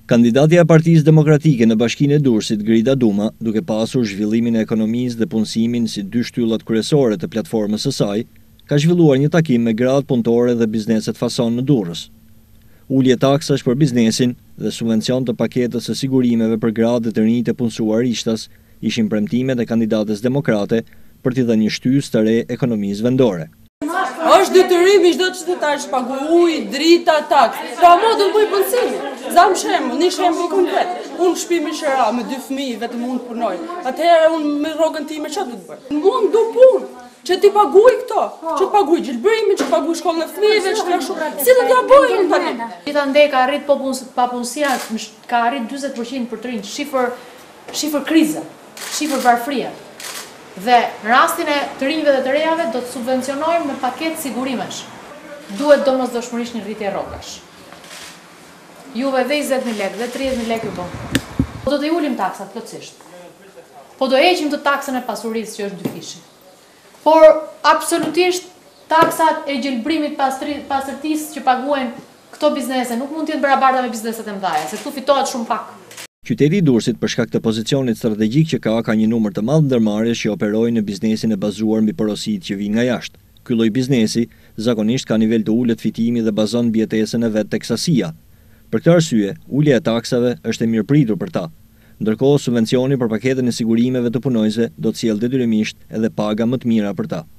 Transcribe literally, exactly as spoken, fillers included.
Kandidatja e Partisë Demokratike në Bashkinë e Durrësit, Grida Duma, duke pasur zhvillimin e ekonomisë dhe punësimin si dy shtyllat kryesore të platformës së saj, ka zhvilluar një takim me gratë punëtore dhe bizneset fason në Durrës. Ulje taksash për biznesin dhe subvencion të paketës së sigurimeve për gratë dhe të rinjtë e punësuar ishtas ishin premtimet e kandidates demokrate për t'i dhënë një shtysë të re ekonomisë vendore. Është detyrimi çdo qytetar të paguaj ujë, drita, taksë. Pra mo do të bëj punësim. Zam shembull, një shembull konkret. Unë shtëpi me shëra me dy fëmijë vetëm unë punoj. Atëherë unë me rrogën time çfarë do të bëj? Unë do punë. Që ti paguaj këto, që paguaj gjelbërimin, që paguaj shkollën e fëmijëve, që trashu. Si do ta bëj unë tani? Gjithandej ka arrit papunësia, ka arrit dyzet përqind për të rinj, shifër shifër krize, shifër varfëria. Dhe në rastin e të rinjve dhe të rejave do të subvencionojmë me paket sigurimesh. Duhet domosdoshmërisht një rritje rrogash. Juve dhe njëzet mijë lekë dhe tridhjetë mijë lekë ju bën. Po do të ulim taksat plotësisht. Po do heqim të taksën e pasurisë që është dy fishi. Por absolutisht taksat e gjelbrimit pastërtisë që paguajnë këto biznese nuk mund të jenë barabarta me bizneset e mëdha, se këtu fitohet shumë pak. Qyteti i Durrësit për shkak të pozicionit strategjik që ka, ka një numër të madh ndërmarrjesh që operojnë në biznesin e bazuar mbi porositë që vijnë nga jashtë. Ky lloj biznesi zakonisht ka nivel të ulët fitimi dhe bazon mbi jetesën e vet tek sasia. Për këtë arsye, ulja e taksave është e mirëpritur për ta. Ndërkohë subvencioni për paketën e sigurimeve të punojësve do të sjellë detyrimisht edhe paga më të mira për ta.